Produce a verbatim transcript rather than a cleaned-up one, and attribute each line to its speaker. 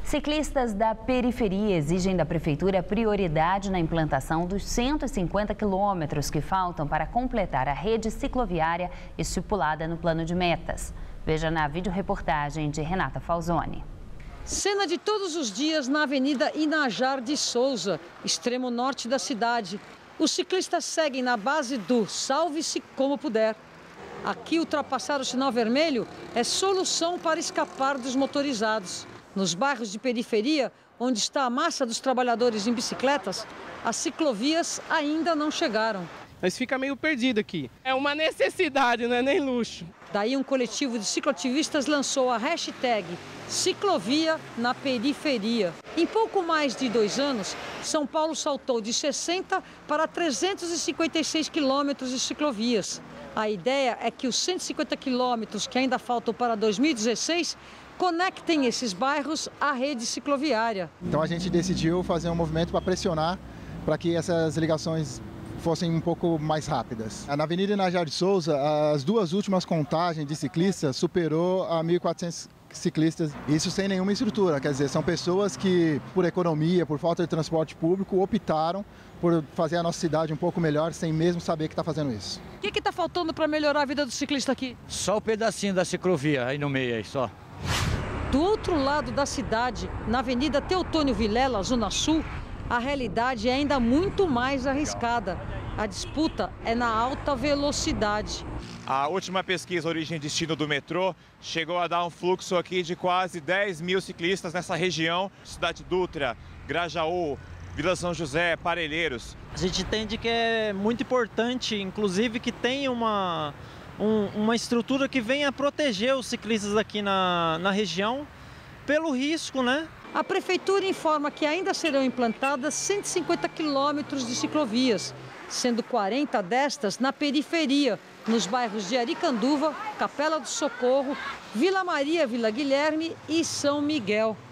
Speaker 1: Ciclistas da periferia exigem da Prefeitura prioridade na implantação dos cento e cinquenta quilômetros que faltam para completar a rede cicloviária estipulada no plano de metas. Veja na videoreportagem de Renata Falzoni.
Speaker 2: Cena de todos os dias na Avenida Inajar de Souza, extremo norte da cidade. Os ciclistas seguem na base do salve-se como puder. Aqui, ultrapassar o sinal vermelho é solução para escapar dos motorizados. Nos bairros de periferia, onde está a massa dos trabalhadores em bicicletas, as ciclovias ainda não chegaram.
Speaker 3: Mas fica meio perdido aqui. É uma necessidade, não é nem luxo.
Speaker 2: Daí um coletivo de cicloativistas lançou a hashtag Ciclovia na Periferia. Em pouco mais de dois anos, São Paulo saltou de sessenta para trezentos e cinquenta e seis quilômetros de ciclovias. A ideia é que os cento e cinquenta quilômetros que ainda faltam para dois mil e dezesseis conectem esses bairros à rede cicloviária.
Speaker 4: Então a gente decidiu fazer um movimento para pressionar para que essas ligações fossem um pouco mais rápidas. Na Avenida Inajar de Souza, as duas últimas contagens de ciclistas superou a mil e quatrocentos ciclistas, isso sem nenhuma estrutura, quer dizer, são pessoas que, por economia, por falta de transporte público, optaram por fazer a nossa cidade um pouco melhor, sem mesmo saber que está fazendo isso.
Speaker 2: O que está faltando para melhorar a vida do ciclista aqui?
Speaker 5: Só o pedacinho da ciclovia aí no meio, aí só.
Speaker 2: Do outro lado da cidade, na Avenida Teotônio Vilela, Zona Sul, a realidade é ainda muito mais arriscada. A disputa é na alta velocidade.
Speaker 6: A última pesquisa Origem e Destino do metrô chegou a dar um fluxo aqui de quase dez mil ciclistas nessa região. Cidade Dutra, Grajaú, Vila São José, Parelheiros.
Speaker 7: A gente entende que é muito importante, inclusive, que tenha uma, um, uma estrutura que venha proteger os ciclistas aqui na, na região pelo risco, né?
Speaker 2: A Prefeitura informa que ainda serão implantadas cento e cinquenta quilômetros de ciclovias, sendo quarenta destas na periferia, nos bairros de Aricanduva, Capela do Socorro, Vila Maria, Vila Guilherme e São Miguel.